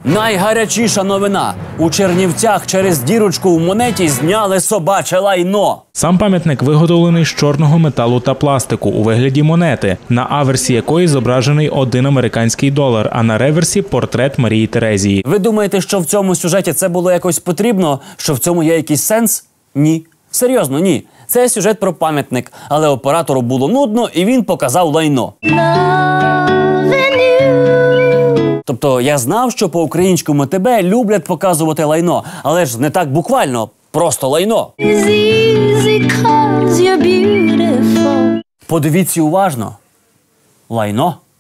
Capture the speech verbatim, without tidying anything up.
Найгарячіша новина. У Чернівцях через дірочку в монеті зняли собаче лайно. Сам пам'ятник виготовлений з чорного металу та пластику у вигляді монети, на аверсі якої зображений один американський долар, а на реверсі – портрет Марії Терезії. Ви думаєте, що в цьому сюжеті це було якось потрібно? Що в цьому є якийсь сенс? Ні. Серйозно, ні. Це сюжет про пам'ятник, але оператору було нудно і він показав лайно. Тобто я знав, що по українському ТБ люблять показувати лайно, але ж не так буквально, просто лайно. Подивіться уважно. Лайно.